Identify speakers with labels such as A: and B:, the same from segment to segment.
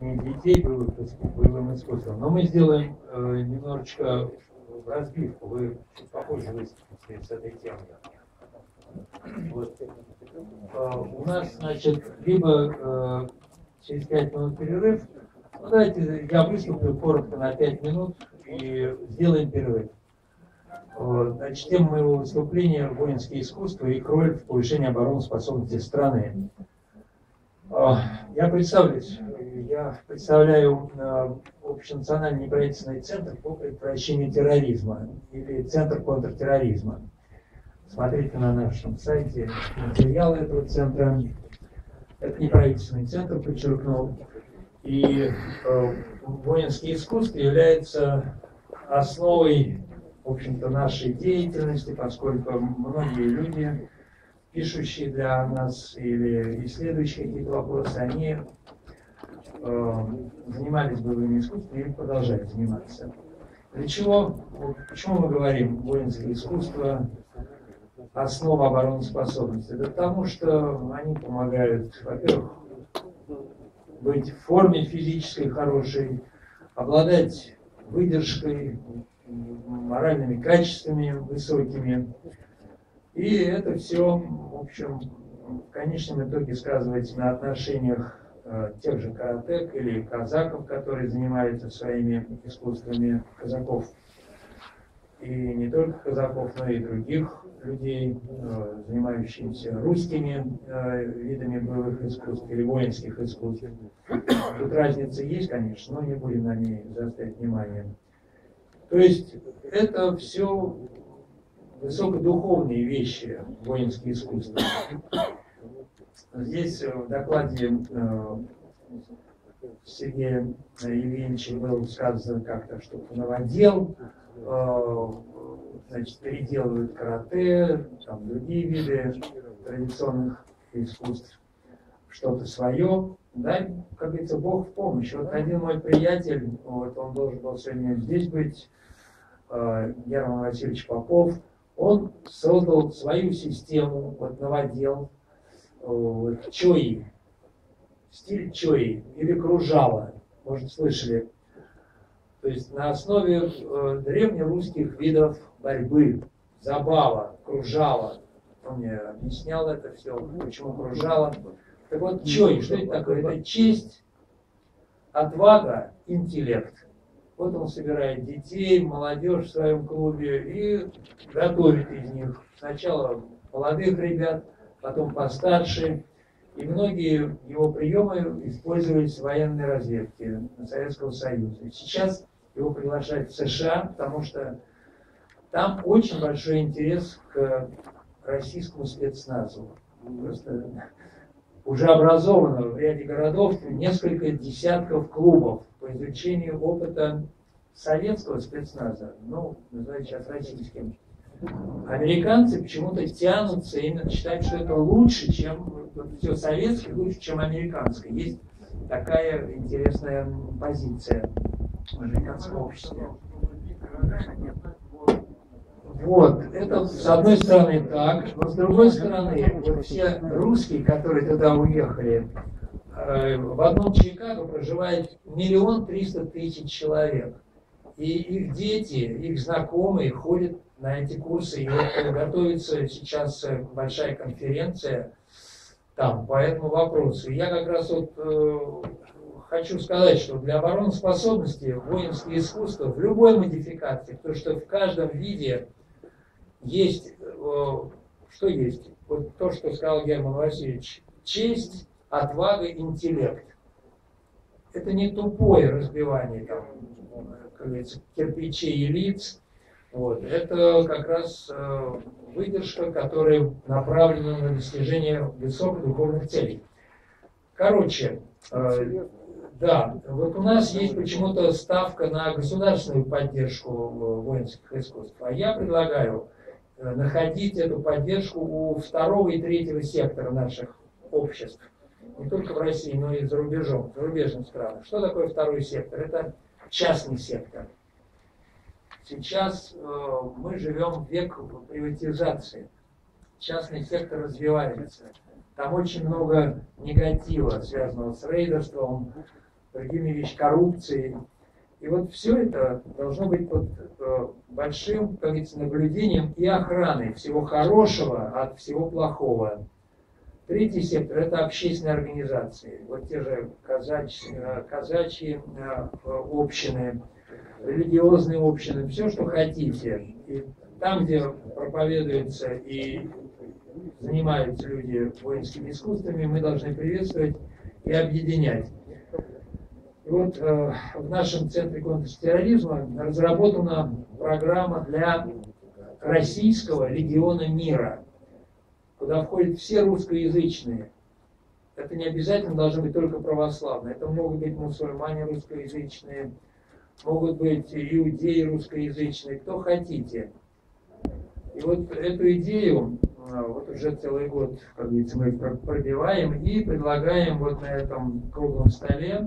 A: детей боевым искусством. Но мы сделаем немножечко разбивку. Вы чуть попозже выступите с этой темой. Вот. У нас, значит, либо через 5 минут перерыв. Ну, давайте я выступлю коротко на 5 минут и сделаем перерыв. Значит, тема моего выступления — воинские искусства и их роль в повышении обороноспособности страны. Я представляю общенациональный неправительственный центр по предотвращению терроризма или центр контртерроризма. Смотрите на нашем сайте материалы этого центра. Это неправительственный центр, подчеркнул. И воинские искусства являются основой, в общем-то, нашей деятельности, поскольку многие люди, пишущие для нас или исследующие какие-то вопросы, они занимались боевыми искусствами и продолжают заниматься. Для чего? Почему мы говорим воинское искусство — основа обороноспособности? Да потому что они помогают, во-первых, быть в форме физической хорошей, обладать выдержкой, моральными качествами высокими. И это все, в общем, в конечном итоге сказывается на отношениях тех же каратек или казаков, которые занимаются своими искусствами, казаков. И не только казаков, но и других людей, занимающихся русскими видами боевых искусств или воинских искусств. Тут разница есть, конечно, но не будем на ней заострять внимание. То есть это все высокодуховные вещи, воинские искусства. Здесь в докладе Сергея Евгеньевича было сказано как-то, что новодел, значит, переделывают карате, там другие виды традиционных искусств, что-то свое. Да, как говорится, Бог в помощь. Вот один мой приятель, вот он должен был сегодня здесь быть, Герман Васильевич Попов, он создал свою систему, вот новодел, чои, стиль чои или кружала, может, слышали. То есть на основе древнерусских видов борьбы, забава, кружала. Он мне объяснял это все, почему кружала. Так вот, чои, что это такое? Это честь, отвага, интеллект. Вот он собирает детей, молодежь в своем клубе и готовит из них сначала молодых ребят, потом постарше. И многие его приемы использовались в военной разведке Советского Союза. Сейчас его приглашают в США, потому что там очень большой интерес к российскому спецназу. Просто уже образовано в ряде городов несколько десятков клубов по изучению опыта советского спецназа, ну, называют сейчас российским. Американцы почему-то тянутся, именно считают, что это лучше, чем все советское, лучше, чем американское. Есть такая интересная позиция в американском обществе. Вот, это с одной стороны так, но с другой стороны, вот все русские, которые туда уехали, в одном Чикаго проживает 1 300 000 человек. И их дети, их знакомые ходят на эти курсы. И вот готовится сейчас большая конференция там по этому вопросу. И я как раз вот хочу сказать, что для обороноспособности воинские искусства в любой модификации, потому что в каждом виде есть, что есть? Вот то, что сказал Герман Васильевич. Честь, отвага, интеллект. Это не тупое разбивание там, как говорится, кирпичей и лиц. Вот. Это как раз выдержка, которая направлена на достижение высокодуховных целей. Короче, да, вот у нас есть почему-то ставка на государственную поддержку воинских искусств. А я предлагаю находить эту поддержку у второго и третьего сектора наших обществ. Не только в России, но и за рубежом, в зарубежных странах. Что такое второй сектор? Это частный сектор. Сейчас мы живем в век приватизации. Частный сектор развивается. Там очень много негатива, связанного с рейдерством, другими вещами, коррупцией. И вот все это должно быть под большим, как говорится, наблюдением и охраной всего хорошего от всего плохого. Третий сектор – это общественные организации. Вот те же казачьи общины, религиозные общины, все, что хотите. И там, где проповедуется и занимаются люди воинскими искусствами, мы должны приветствовать и объединять. И вот в нашем Центре контртерроризма разработана программа для Российского легиона мира, куда входят все русскоязычные. Это не обязательно должны быть только православные. Это могут быть мусульмане русскоязычные, могут быть иудеи русскоязычные, кто хотите. И вот эту идею вот уже целый год, как говорится, мы пробиваем и предлагаем вот на этом круглом столе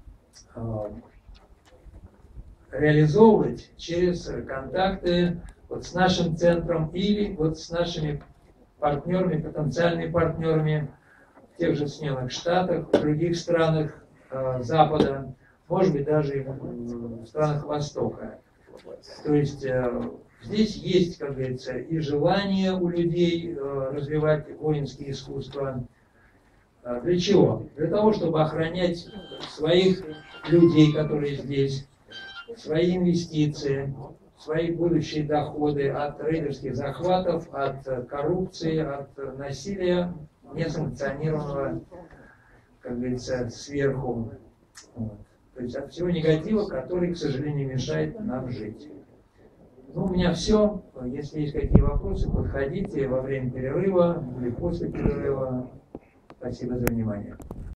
A: реализовывать через контакты вот с нашим центром или вот с нашими партнерами, потенциальными партнерами в тех же Соединенных Штатах, в других странах Запада, может быть даже и в странах Востока. То есть здесь есть, как говорится, и желание у людей развивать воинские искусства. Для чего? Для того, чтобы охранять своих людей, которые здесь, свои инвестиции, свои будущие доходы от рейдерских захватов, от коррупции, от насилия несанкционированного, как говорится, сверху. Вот. То есть от всего негатива, который, к сожалению, мешает нам жить. Ну, у меня все. Если есть какие вопросы, подходите во время перерыва или после перерыва. Спасибо за внимание.